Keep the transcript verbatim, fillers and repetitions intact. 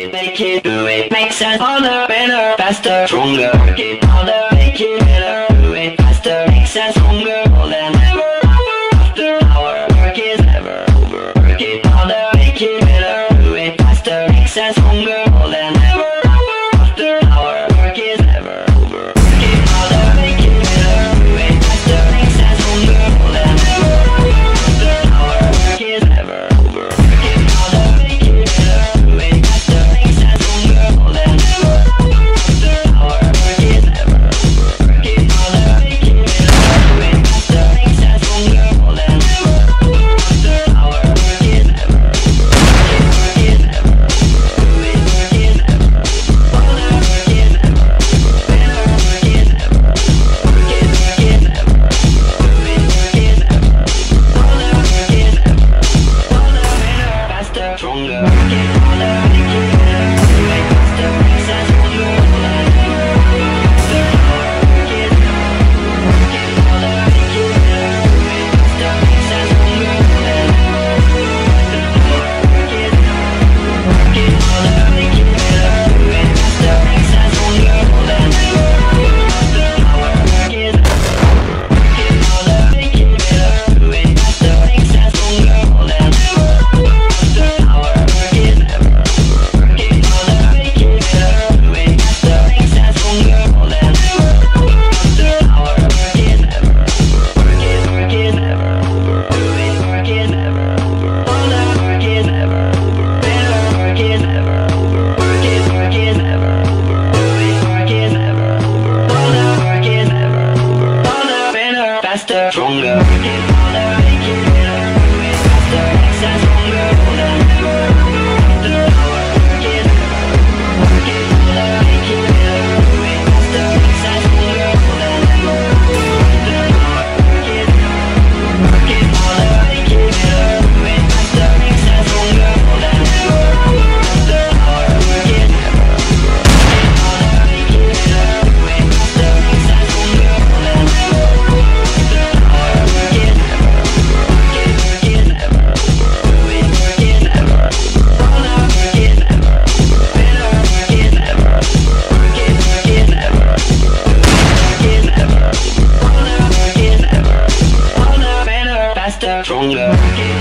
it, make it, do it, makes us harder, better, faster, stronger. Work it harder, make it better, do it faster, makes us stronger. More than ever, after hour, work is never over. Work it harder, make it better, do it faster, makes us stronger. More than ever, after hour, work is never over. Work it harder, make it better, do it faster, makes us stronger. More than ever, after hour, work is never over. Work it harder, make it better, do it faster, makes us stronger. More than ever, after hour, work is never over. Work it harder, make it better, do it faster, makes us stronger. More than ever, after hour, work is never over. Work is never over. Do it, work is never over. Harder, work is never over. Better, work is never over. Work it, work is never over. Do it, work is never over. Harder, work is never over. Harder, better, faster, stronger. Work it harder, make it better, do it faster, makes us stronger. More than ever, after hour, work is never over. Work it harder, make it better, do it faster, makes us stronger. More than ever, after hour, work is never over. Work it harder, make it better, do it faster, makes us stronger. More than ever, after hour, work is never over. Work it harder, make it better, do it faster, makes us stronger. More than ever, after hour, work is never over. Work it harder, make it better, do it faster, makes us stronger. More than ever, after hour, work is never over. Work it, work is never over. Do it, work is never over. Harder, work is never over. Better, work is never over. Work it, work is never over. Do it, work is never over. Harder, work is never over. Harder, better, faster, stronger. Work it harder, make it better, do it faster, makes us stronger. More than ever, after hour, work is never over. Work it harder, make it better, do it faster, makes us stronger. More than ever, after hour, work is never over. Work it harder, make it better, do it faster, makes us stronger. More than ever, after hour, work is never over. Work it harder, make it better, do it faster, makes us stronger. More than ever, after hour, work is never over. Work it, work is never over. Do it, work is never over. Harder, work is never over. Better, work is never over. Work it, work is never over. Do it, work is never over. Harder, work is never over. Harder, better, faster, stronger. Work it